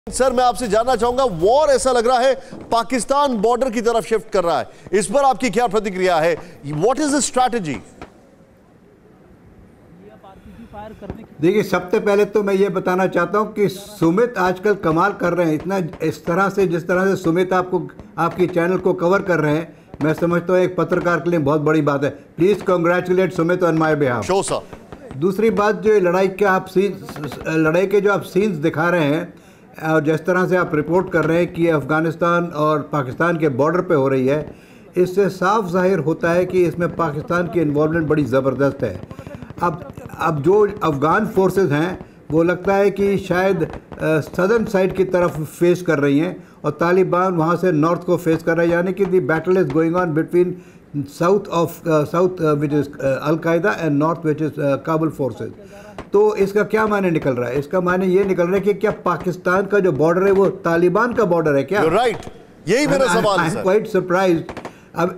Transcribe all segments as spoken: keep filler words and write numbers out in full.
Sir मैं आपसे जानना चाहूंगा, वॉर ऐसा लग रहा है पाकिस्तान बॉर्डर की तरफ शिफ्ट कर रहा है, इस पर आपकी क्या प्रतिक्रिया है? What is the strategy? देखिए, सबसे पहले तो मैं ये बताना चाहता हूं कि सुमित आजकल कमाल कर रहे हैं। इतना इस तरह से जिस तरह से सुमित आपको आपकी चैनल को कवर कर रहे हैं, मैं समझता हूं एक पत्रकार के लिए बहुत बड़ी बात है। Please congratulate Sumit on my behalf. Show sir. दूसरी बात, जो लड़ाई के आप सीन लड़ाई के जो आप सीन्स दिखा रहे हैं और जिस तरह से आप रिपोर्ट कर रहे हैं कि अफ़गानिस्तान और पाकिस्तान के बॉर्डर पे हो रही है, इससे साफ जाहिर होता है कि इसमें पाकिस्तान की इन्वॉल्वमेंट बड़ी ज़बरदस्त है। अब अब जो अफ़गान फोर्सेस हैं वो लगता है कि शायद सदर्न साइड की तरफ फेस कर रही हैं और तालिबान वहाँ से नॉर्थ को फेस कर रहा है, यानी कि the battle is going on between south of south which is Al-Qaeda and north which is Kabul forces. तो इसका क्या मायने निकल रहा है? इसका मायने ये निकल रहा है कि क्या पाकिस्तान का जो बॉर्डर है वो तालिबान का बॉर्डर है क्या? Right right. यही मेरा सवाल है। I am quite surprised. अब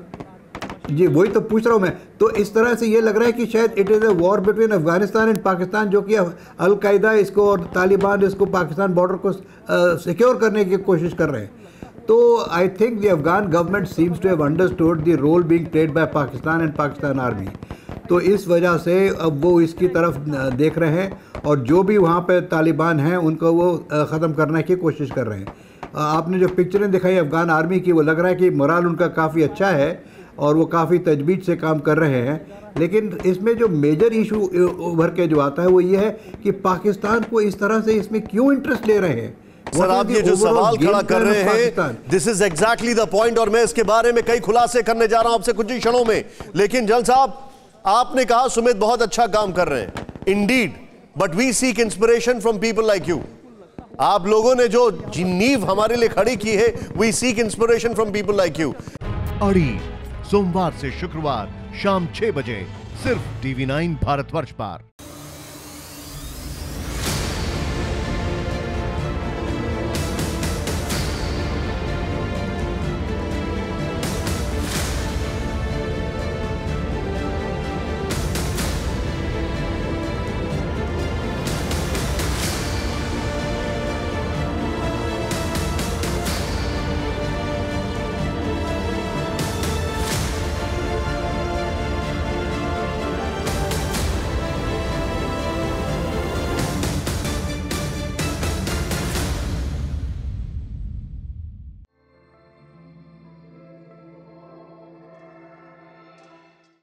जी वही तो पूछ रहा हूँ मैं। तो इस तरह से ये लग रहा है कि शायद it is a war between Afghanistan and Pakistan, जो कि अल-कायदा इसको और तालिबान इसको पाकिस्तान बॉर्डर को सिक्योर करने की कोशिश कर रहे हैं। तो I think the Afghan government seems to have understood the role being played by Pakistan and Pakistan army. तो इस वजह से अब वो इसकी तरफ देख रहे हैं और जो भी वहाँ पे तालिबान हैं उनको वो ख़त्म करने की कोशिश कर रहे हैं। आपने जो पिक्चरें दिखाई अफ़गान आर्मी की, वो लग रहा है कि मोराल उनका काफ़ी अच्छा है और वो काफ़ी तजवीज़ से काम कर रहे हैं। लेकिन इसमें जो मेजर इशू उभर के जो आता है वो ये है कि पाकिस्तान को इस तरह से इसमें क्यों इंटरेस्ट ले रहे हैं? सर आप ये जो सवाल खड़ा कर रहे हैं, this is exactly the point, और मैं इसके बारे में कई खुलासे करने जा रहा हूं आपसे कुछ ही क्षणों में। लेकिन जल साहब, आपने कहा सुमित बहुत अच्छा काम कर रहे हैं, indeed, but we seek inspiration from people like you. आप लोगों ने जो नींव हमारे लिए खड़ी की है, we seek inspiration from people like you. अड़ी सोमवार से शुक्रवार शाम छह बजे सिर्फ टीवी नाइन भारतवर्ष पर।